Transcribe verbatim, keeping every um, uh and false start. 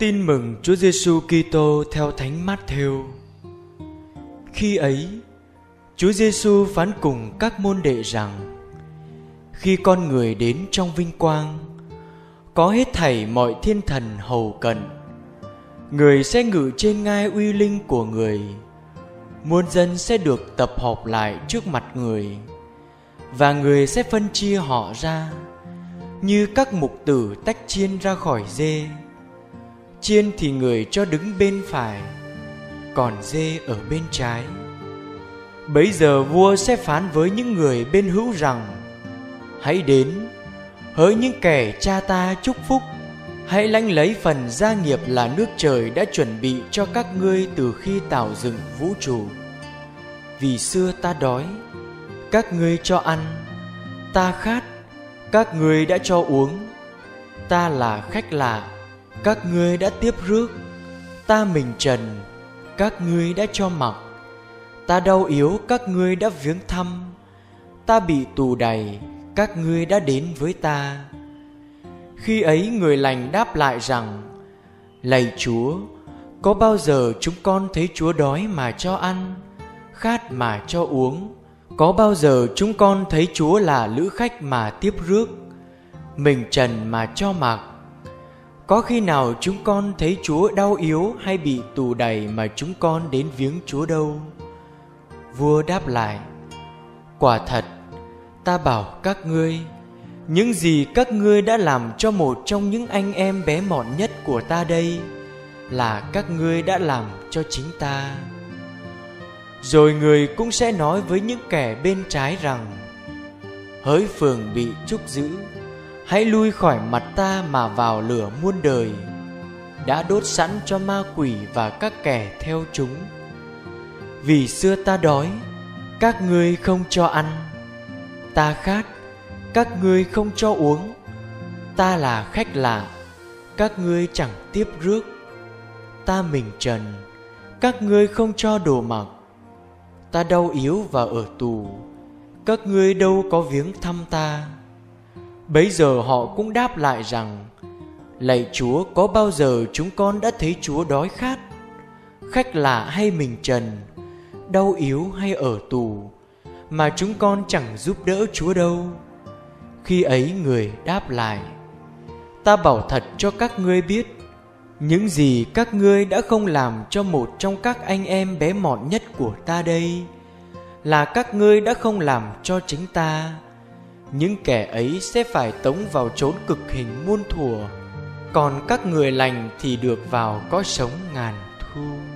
Tin mừng Chúa Giêsu Kitô theo Thánh Mát-thêu. Khi ấy, Chúa Giêsu phán cùng các môn đệ rằng: khi con người đến trong vinh quang, có hết thảy mọi thiên thần hầu cận, người sẽ ngự trên ngai uy linh của người. Muôn dân sẽ được tập họp lại trước mặt người, và người sẽ phân chia họ ra, như các mục tử tách chiên ra khỏi dê. Chiên thì người cho đứng bên phải, còn dê ở bên trái. Bấy giờ vua sẽ phán với những người bên hữu rằng: hãy đến, hỡi những kẻ cha ta chúc phúc, hãy lãnh lấy phần gia nghiệp là nước trời đã chuẩn bị cho các ngươi từ khi tạo dựng vũ trụ. Vì xưa ta đói, các ngươi cho ăn; ta khát, các ngươi đã cho uống; ta là khách lạ, các ngươi đã tiếp rước; ta mình trần, các ngươi đã cho mặc; ta đau yếu, các ngươi đã viếng thăm; ta bị tù đày, các ngươi đã đến với ta. Khi ấy người lành đáp lại rằng: lạy Chúa, có bao giờ chúng con thấy Chúa đói mà cho ăn, khát mà cho uống? Có bao giờ chúng con thấy Chúa là lữ khách mà tiếp rước, mình trần mà cho mặc? Có khi nào chúng con thấy Chúa đau yếu hay bị tù đày mà chúng con đến viếng Chúa đâu? Vua đáp lại: quả thật, ta bảo các ngươi, những gì các ngươi đã làm cho một trong những anh em bé mọn nhất của ta đây, là các ngươi đã làm cho chính ta. Rồi người cũng sẽ nói với những kẻ bên trái rằng: hỡi phường bị trúc giữ, hãy lui khỏi mặt ta mà vào lửa muôn đời, đã đốt sẵn cho ma quỷ và các kẻ theo chúng. Vì xưa ta đói, các ngươi không cho ăn; ta khát, các ngươi không cho uống; ta là khách lạ, các ngươi chẳng tiếp rước; ta mình trần, các ngươi không cho đồ mặc; ta đau yếu và ở tù, các ngươi đâu có viếng thăm ta. Bấy giờ họ cũng đáp lại rằng: lạy Chúa, có bao giờ chúng con đã thấy Chúa đói khát, khách lạ hay mình trần, đau yếu hay ở tù, mà chúng con chẳng giúp đỡ Chúa đâu? Khi ấy người đáp lại: ta bảo thật cho các ngươi biết, những gì các ngươi đã không làm cho một trong các anh em bé mọn nhất của ta đây, là các ngươi đã không làm cho chính ta. Những kẻ ấy sẽ phải tống vào chốn cực hình muôn thuở, còn các người lành thì được vào cõi sống ngàn thu.